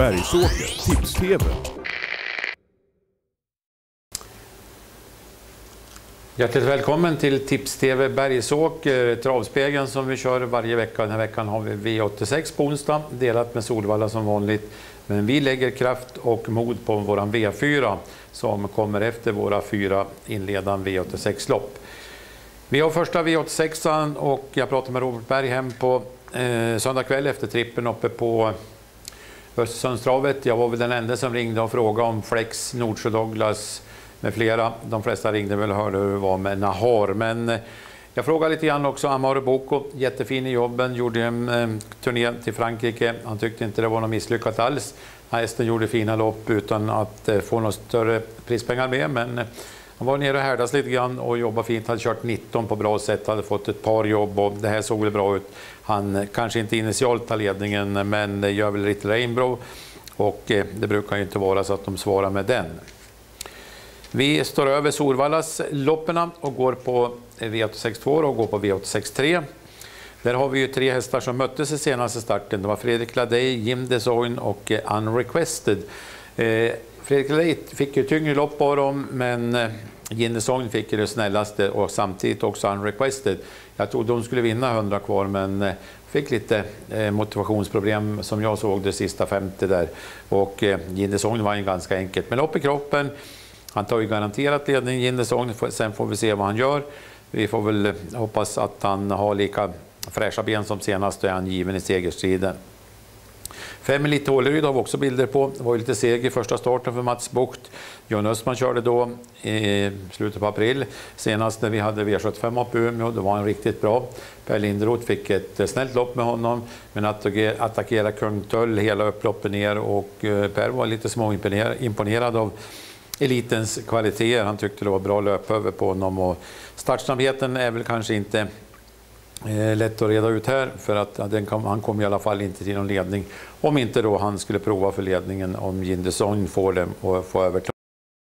Bergsåker Tips-TV. Hjärtligt välkommen till Tips-TV Bergsåker, travspegeln som vi kör varje vecka. Den här veckan har vi V86 på onsdag, delat med Solvalla som vanligt. Men vi lägger kraft och mod på våran V4 som kommer efter våra 4 inledande V86-lopp. Vi har första V86 och jag pratade med Robert Berg hem på söndag kväll efter trippen uppe på Östersundstravet. Jag var väl den enda som ringde och frågade om Flex, Nordsjö Douglas med flera. De flesta ringde väl och hörde hur det var med Nahar. Men jag frågade lite grann också Amaro Boko, jättefin i jobben, gjorde en turné till Frankrike. Han tyckte inte det var något misslyckat alls. Hästen gjorde fina lopp utan att få några större prispengar med, men han var nere och härdas lite grann och jobbade fint. Hade kört 19 på bra sätt, hade fått ett par jobb och det här såg väl bra ut. Han kanske inte initialt tar ledningen, men det gör väl lite Rainbow och det brukar ju inte vara så att de svarar med den. Vi står över Solvallas lopperna och går på V86 2 och går på V86 3. Där har vi ju 3 hästar som möttes i senaste starten. Det var Fredrik Ladej, Jim Desoin och Unrequested. Fredrik Ladej fick ju tyngre lopp på dem, men Jim Desoin fick ju det snällaste och samtidigt också Unrequested. Jag trodde de skulle vinna 100 kvar, men fick lite motivationsproblem som jag såg det sista 50 där. Och Jim Desoin var ju ganska enkelt med lopp i kroppen. Han tar ju garanterat ledning, Jindersson, sen får vi se vad han gör. Vi får väl hoppas att han har lika fräscha ben som senast och är han given i segerstriden. Family Tåleryd har vi också bilder på. Det var ju lite seger i första starten för Mats Bucht. John Östman körde då i slutet på april. Senast när vi hade V75 upp i Umeå, då var han riktigt bra. Per Linderoth fick ett snällt lopp med honom, men attackerade Kung Tull hela upploppet ner och Per var lite småimponerad av elitens kvaliteter. Han tyckte det var bra löp över på honom och startsnabbheten är väl kanske inte lätt att reda ut här, för att han kom i alla fall inte till någon ledning om inte då han skulle prova för ledningen om Jindeson får dem och få överta.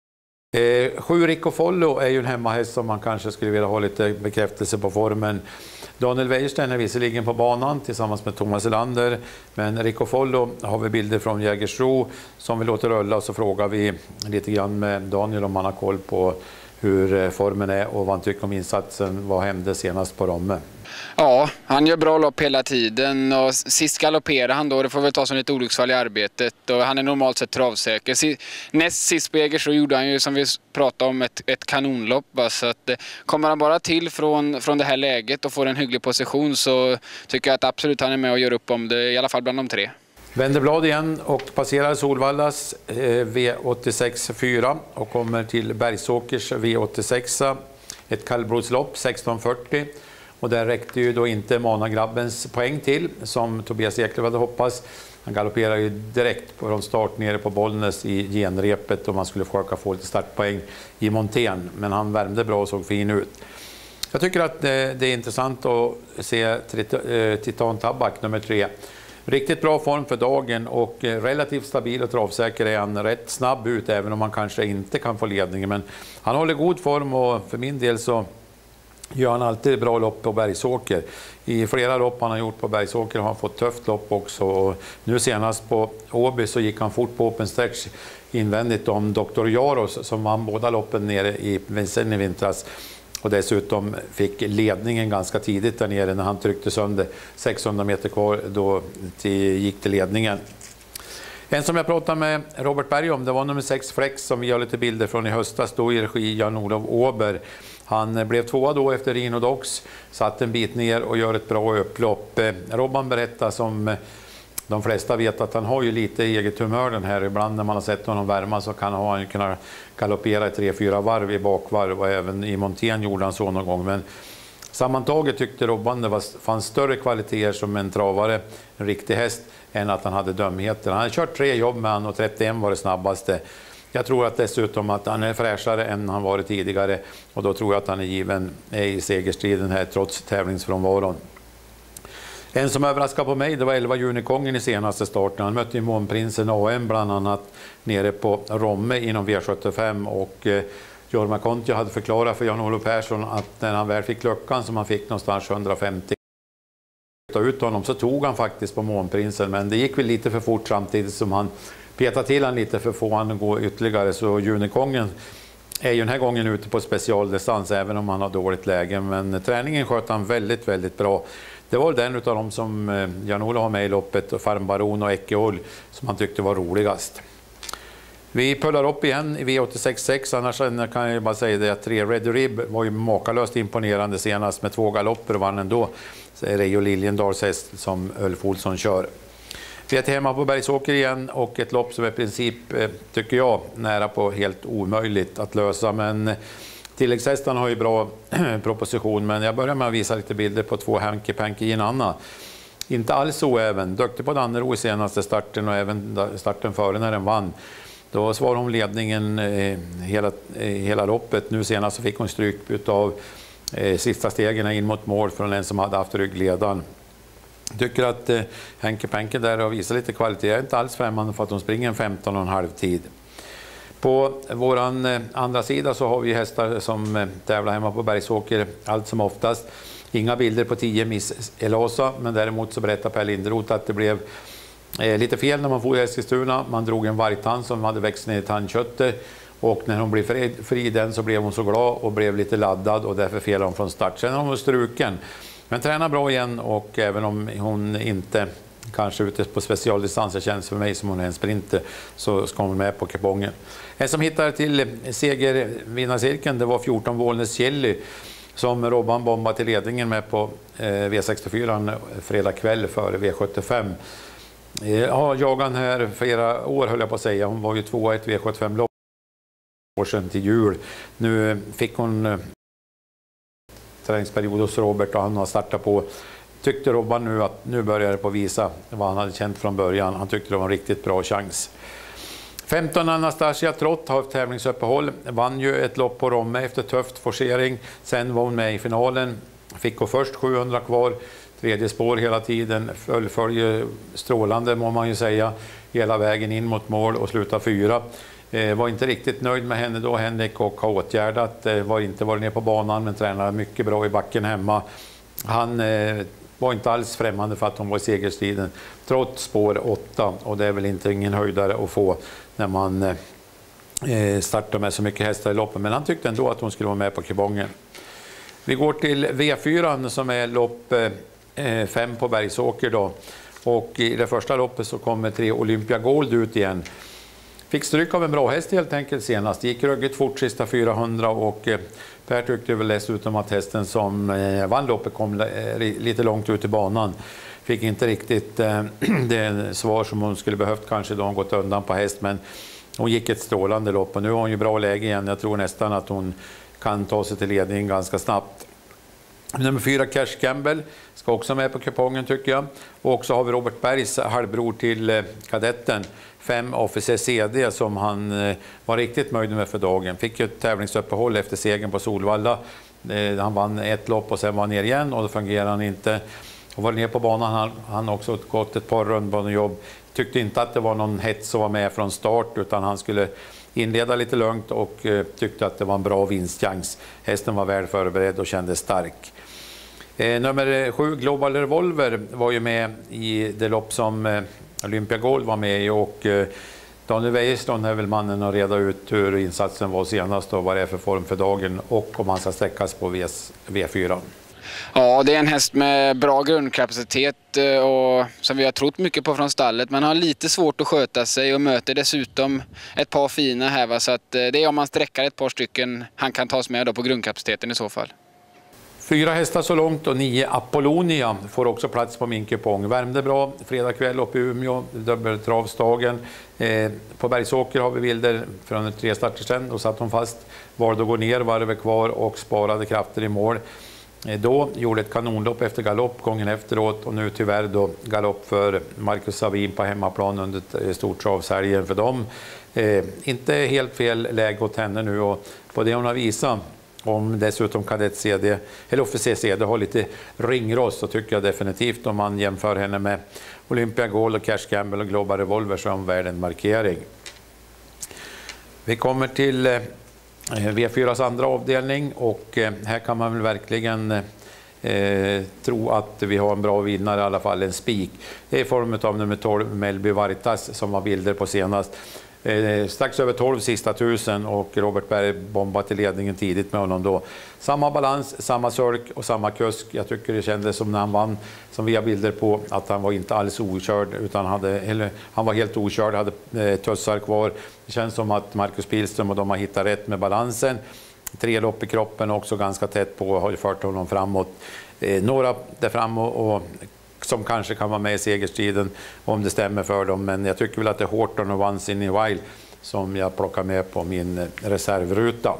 7 Rico Follo är ju en hemmahäst som man kanske skulle vilja ha lite bekräftelse på formen. Daniel Wäjersten är visserligen på banan tillsammans med Thomas Elander, men Rico Follo har vi bilder från Jägersro som vi låter rulla, och så frågar vi lite grann med Daniel om han har koll på hur formen är och vad han tycker om insatsen, vad hände senast på Romme. Ja, han gör bra lopp hela tiden och sist galopperar han då, det får väl ta som lite olycksfall i arbetet, och han är normalt sett travsäker. Näst sist på Jägersro gjorde han ju, som vi pratade om, ett kanonlopp. Så att kommer han bara till från det här läget och får en hygglig position, så tycker jag att absolut han är med och gör upp om det, i alla fall bland de 3. Vänder blad igen och passerar Solvallas V86 4 och kommer till Bergsåkers V86, ett kallblodslopp 1640. Och där räckte ju då inte Managrabbens poäng till som Tobias Eklöf hade hoppats. Han galopperar ju direkt på start nere på Bollnäs i genrepet och man skulle försöka få lite startpoäng i Montén. Men han värmde bra och såg fin ut. Jag tycker att det är intressant att se Titan Tabak nummer 3. Riktigt bra form för dagen och relativt stabil och travsäker är han, rätt snabb ut även om man kanske inte kan få ledningen. Men han håller god form och för min del så gör han alltid bra lopp på Bergsåker. I flera lopp han har gjort på Bergsåker har han fått tufft lopp också. Och nu senast på Åby så gick han fort på open stretch invändigt om Dr. Jaros som vann båda loppen nere i Vincennes i vintras. Och dessutom fick ledningen ganska tidigt där nere när han tryckte sönder 600 meter kvar, då gick till ledningen. En som jag pratade med Robert Berg om, det var nummer 6 Flex som vi har lite bilder från i höstas då i regi Jan-Olof Åber. Han blev 2 då efter Rino Dox, satt en bit ner och gör ett bra upplopp. Robban berättar, som de flesta vet, att han har ju lite eget humör den här. Ibland när man har sett honom värma så kan han kunna galoppera 3-4 varv i bakvarv, och även i Montén gjorde han så någon gång. Men sammantaget tyckte Robban det fanns större kvaliteter som en travare, en riktig häst, än att han hade dömheter. Han hade kört 3 jobb med han och 31 var det snabbaste. Jag tror att dessutom att han är fräschare än han varit tidigare, och då tror jag att han är given i segerstriden här trots tävlingsfrånvaron. En som överraskade på mig, det var 11 Unikongen i senaste starten. Han mötte ju Månprinsen AM bland annat nere på Romme inom V75, och Jorma Kontio hade förklarat för Jan-Olof Persson att när han väl fick luckan som han fick någonstans 150 ut honom så tog han faktiskt på Månprinsen, men det gick väl lite för fort samtidigt som han petade till han lite för få han gå ytterligare. Så Unikongen är ju den här gången ute på specialdistans även om han har dåligt läge, men träningen sköt han väldigt, väldigt bra. Det var den av dem som Jan-Ola har med i loppet, och Farmbaron och Ekeoll, som han tyckte var roligast. Vi pullar upp igen i V86.6, annars kan jag bara säga det att 3 Red Rib var ju makalöst imponerande senast med 2 galopper och vann ändå. Så är det ju Liljendals häst som Ulf Olsson kör. Vi är hemma på Bergsåker igen och ett lopp som i princip, tycker jag, nära på helt omöjligt att lösa. Men tilläggshästarna har ju bra proposition, men jag börjar med att visa lite bilder på 2 Hanky Panky i en annan. Inte alls oäven, duktig på Dannero i senaste starten och även starten före när den vann. Då svarade hon ledningen hela loppet. Nu senast så fick hon stryk av sista stegen in mot mål från en som hade haft ryggledaren. Jag tycker att Hanky Panky där har visat lite kvalitet. Jag är inte alls främmande för att de springer en 15,5 tid. På våran andra sida så har vi hästar som tävlar hemma på Bergsåker allt som oftast. Inga bilder på 10 Miss Elasa, men däremot så berättar Per Linderoth att det blev lite fel när man får i Eskilstuna. Man drog en vargtand som hade växt ner i tandköttet, och när hon blev fri den så blev hon så glad och blev lite laddad, och därför felade hon från start. Sen har hon struken, men tränar bra igen, och även om hon inte kanske ute på specialdistanser känns för mig som hon är en sprinter, så ska hon med på kupongen. En som hittade till segervinnarcirkeln, det var 14 Vålnäs Jelly som Robban bombade till ledningen med på V64 fredag kväll före V75. Ja, jagan här flera år höll jag på att säga. Hon var ju 2 i ett V75-lopp år sedan till jul. Nu fick hon träningsperiod hos Robert och han har startat på. Tyckte Robban nu att nu börjar det på visa vad han hade känt från början. Han tyckte det var en riktigt bra chans. 15 Anastasia Trott har ett tävlingsuppehåll. Vann ju ett lopp på Romme efter tufft forcering. Sen var hon med i finalen. Fick gå först 700 kvar. Tredje spår hela tiden. Följer strålande må man ju säga. Hela vägen in mot mål och sluta 4. Var inte riktigt nöjd med henne då, Henrik, och har åtgärdat. Var inte varit ner på banan men tränade mycket bra i backen hemma. Han var inte alls främmande för att hon var i segerstriden trots spår 8, och det är väl inte ingen höjdare att få när man startar med så mycket hästar i loppen, men han tyckte ändå att hon skulle vara med på kupongen. Vi går till V4 som är lopp 5 på Bergsåker då, och i det första loppet så kommer 3 Olympia Gold ut igen. Fick stryk av en bra häst helt enkelt senast. Gick ruggigt fort sista 400, och Per tyckte väl dessutom att hästen som vann loppet kom lite långt ut i banan. Fick inte riktigt det svar som hon skulle behövt kanske då hon gått undan på häst, men hon gick ett strålande lopp och nu har hon ju bra läge igen. Jag tror nästan att hon kan ta sig till ledningen ganska snabbt. Nummer 4 Cash Gamble ska också med på kupongen tycker jag. Och också har vi Robert Bergs halvbror till kadetten, 5 Officer CD, som han var riktigt nöjd med för dagen. Fick ju ett tävlingsuppehåll efter segern på Solvalla. Han vann ett lopp och sen var han ner igen och då fungerade han inte. Och var ner på banan, han också gått ett par rundbanejobb. Tyckte inte att det var någon hets att vara med från start, utan han skulle inleda lite lugnt och tyckte att det var en bra vinstchans. Hästen var väl förberedd och kändes stark. Nummer 7 Global Revolver var ju med i det lopp som Olympia Gold var med i, och Daniel Wäjerstone är väl mannen att reda ut hur insatsen var senast och vad det är för form för dagen och om han ska sträckas på V4. Ja, det är en häst med bra grundkapacitet och som vi har trott mycket på från stallet, men har lite svårt att sköta sig och möter dessutom ett par fina här, va? Så att det är om man sträckar ett par stycken han kan tas med då på grundkapaciteten i så fall. 4 hästar så långt och 9 Apollonia får också plats på min kupong. Värmde bra fredag kväll uppe i Umeå, dubbeltravsdagen. På Bergsåker har vi bilder från 3 starter sedan. Då satt hon fast, valde att gå ner, varvet kvar och sparade krafter i mål. Då gjorde ett kanonlopp efter galopp gången efteråt, och nu tyvärr då galopp för Marcus Savin på hemmaplan under stortravshelgen för dem. Inte helt fel läge åt henne nu, och på det hon har visat, om dessutom kadett CD eller officer CD har lite ringrost, så tycker jag definitivt om man jämför henne med Olympia Gold och Cash Gamble och Global Revolver så är hon värd en markering. Vi kommer till V4s andra avdelning, och här kan man väl verkligen tro att vi har en bra vinnare, i alla fall en spik. Det är i form av nummer 12 Melby Vartas som var bilder på senast. Strax över 12 sista 1000 och Robert Berg bombade till ledningen tidigt med honom då. Samma balans, samma sölk och samma kusk. Jag tycker det kändes som när han vann, som vi har bilder på, att han var inte alls okörd utan han var helt okörd, hade tussar kvar. Det känns som att Marcus Pilström och de har hittat rätt med balansen. 3 lopp i kroppen också ganska tätt på, har ju fört honom framåt. Några där fram och som kanske kan vara med i segerstriden om det stämmer för dem. Men jag tycker väl att det är Horton och Once in a While som jag plockar med på min reservruta.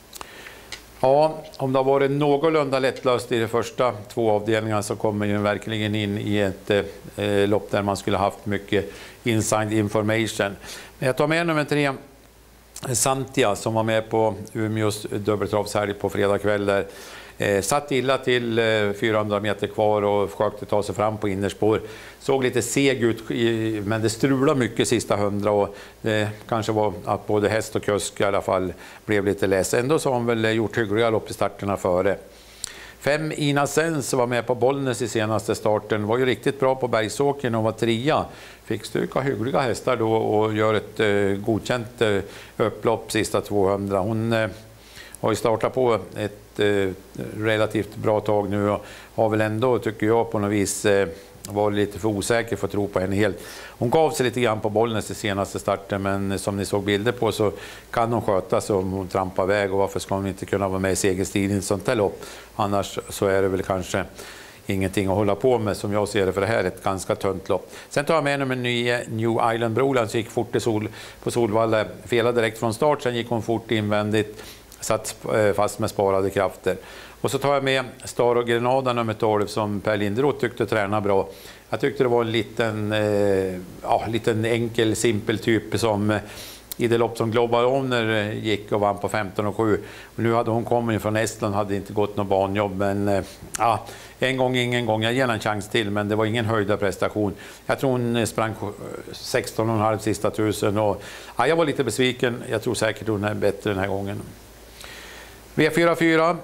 Ja, om det har varit någorlunda lättlöst i de första 2 avdelningarna så kommer ju verkligen in i ett lopp där man skulle haft mycket inside information. Men jag tar med nummer 3. Santia som var med på Umeås dubbeltravshelg på fredag kväll där. Satt illa till 400 meter kvar och försökte ta sig fram på innerspår. Såg lite seg ut, men det strulade mycket sista 100 och det kanske var att både häst och kusk i alla fall blev lite less. Ändå så har hon väl gjort hyggliga lopp i starterna före. 5 Ina Sens var med på Bollnäs i senaste starten. Var ju riktigt bra på Bergsåkern och var 3. Fick styrka hyggliga hästar då och gör ett godkänt upplopp sista 200. Hon har ju startat på ett relativt bra tag nu och har väl ändå, tycker jag, på något vis varit lite för osäker för att tro på henne helt. Hon gav sig lite grann på Bollnäs i senaste starten, men som ni såg bilder på så kan hon sköta sig om hon trampar väg, och varför ska hon inte kunna vara med i segerstriden i ett sånt här lopp? Annars så är det väl kanske ingenting att hålla på med som jag ser det, för det här är ett ganska tunt lopp. Sen tar jag med nummer 9 New Island Broland, så gick fort på Solvalla, felade direkt från start, sen gick hon fort invändigt, satt fast med sparade krafter. Och så tar jag med Star och Grenada nummer 12 som Per Linderoth tyckte träna bra. Jag tyckte det var en liten enkel, simpel typ som i det lopp som Global Owner gick och vann på 15,7. Nu hade hon kommit från Estland, hade inte gått något banjobb, men en gång ingen gång. Jag ger en chans till, men det var ingen höjda prestation. Jag tror hon sprang 16,5 sista 1000 och jag var lite besviken. Jag tror säkert hon är bättre den här gången. V44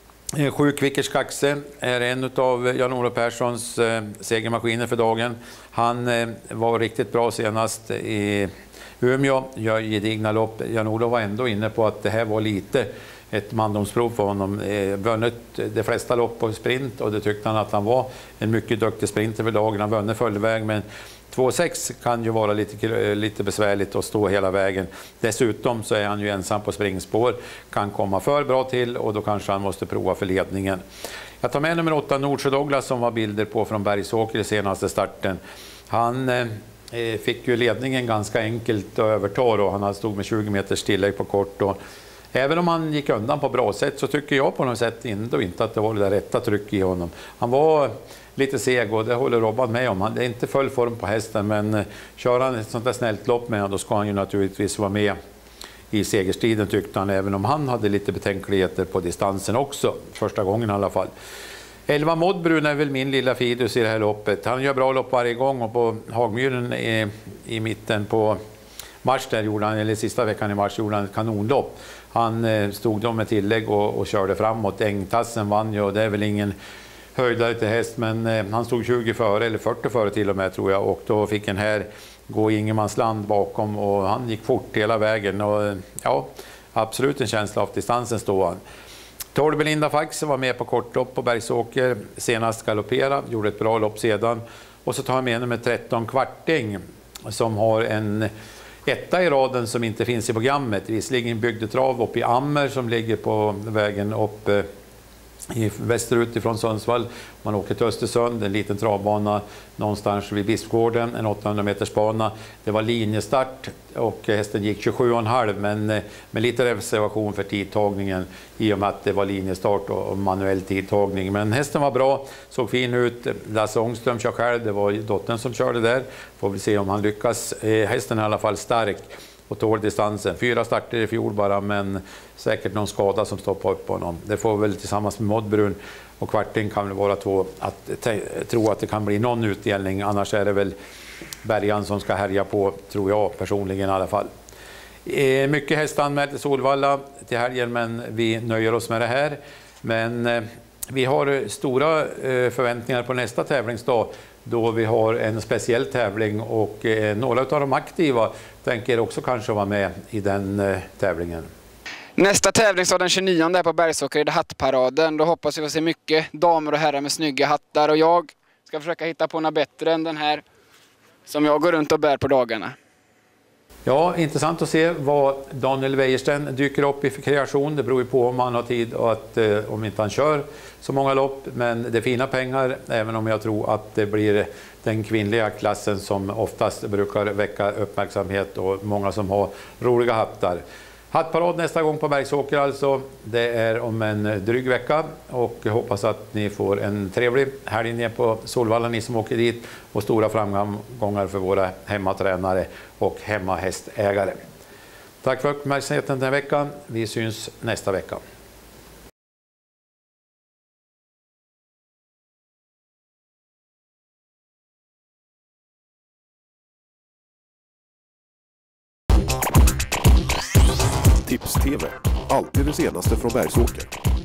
7 Kvickers Kaxe är en av Jan-Olof Perssons segermaskiner för dagen. Han var riktigt bra senast i Umeå, gör gedigna lopp. Jan-Olof var ändå inne på att det här var lite ett mandomsprov för honom. Vunnit de flesta lopp på sprint och det tyckte han att han var en mycket duktig sprinter för dagen. Han vunnit fullväg, men 2,6 kan ju vara lite besvärligt att stå hela vägen. Dessutom så är han ju ensam på springspår, kan komma för bra till och då kanske han måste prova för ledningen. Jag tar med nummer 8 Nordsjö Douglas som var bilder på från Bergsåker i senaste starten. Han fick ju ledningen ganska enkelt att överta och han stod med 20 meters tillägg på kort. Och även om han gick undan på bra sätt så tycker jag på något sätt inte att det var det där rätta tryck i honom. Han var lite seg och det håller Robban med om. Det är inte full form på hästen, men kör han ett sånt där snällt lopp med honom, då ska han ju naturligtvis vara med i segerstriden, tyckte han, även om han hade lite betänkligheter på distansen också, första gången i alla fall. 11 Modbrun är väl min lilla fidus i det här loppet. Han gör bra lopp varje gång och på Hagmyren i mitten på mars där gjorde han, eller sista veckan i mars gjorde han ett kanonlopp. Han stod då med tillägg och körde framåt. Ängtassen vann ju och det är väl ingen höjdare till häst, men han stod 20 före eller 40 före till och med tror jag, och då fick en här gå i ingenmansland bakom och han gick fort hela vägen och absolut en känsla av distansen stod han. 12 Belinda Fax var med på kortlopp på Bergsåker, senast galoppera, gjorde ett bra lopp sedan. Och så tar jag med nummer 13 Kvarting som har en etta i raden som inte finns i programmet. Visserligen bygdetrav upp i Ammer som ligger på vägen upp västerut ifrån Sundsvall. Man åker till Östersund, en liten travbana någonstans vid Bispgården, en 800 meters bana. Det var linjestart och hästen gick 27,5, men med lite reservation för tidtagningen i och med att det var linjestart och manuell tidtagning. Men hästen var bra, såg fin ut. Lasse Ångström kör själv, det var dottern som körde där. Får vi se om han lyckas. Hästen är i alla fall stark och tål distansen. 4 starter i fjol bara, men säkert någon skada som stoppar upp på honom. Det får väl tillsammans med Modbrun och Kvarting kan väl vara två att tro att det kan bli någon utdelning. Annars är det väl Bergan som ska härja på, tror jag personligen i alla fall. Mycket hästanmält till Solvalla till helgen, men vi nöjer oss med det här. Men Vi har stora förväntningar på nästa tävlingsdag då vi har en speciell tävling och några av de aktiva tänker också kanske vara med i den tävlingen. Nästa tävlingsdag den 29 är på Bergsåker är det hattparaden. Då hoppas vi få se mycket damer och herrar med snygga hattar. Och jag ska försöka hitta på något bättre än den här som jag går runt och bär på dagarna. Ja, intressant att se vad Daniel Wäjersten dyker upp i för kreation. Det beror ju på om han har tid och om inte han kör så många lopp. Men det är fina pengar, även om jag tror att det blir den kvinnliga klassen som oftast brukar väcka uppmärksamhet och många som har roliga hattar. Hattparad nästa gång på Bergsåker alltså. Det är om en dryg vecka och jag hoppas att ni får en trevlig helg ner på Solvalla, ni som åker dit, och stora framgångar för våra hemmatränare och hemmahästägare. Tack för uppmärksamheten den här veckan. Vi syns nästa vecka. Tips TV. Alltid det senaste från Bergsåker.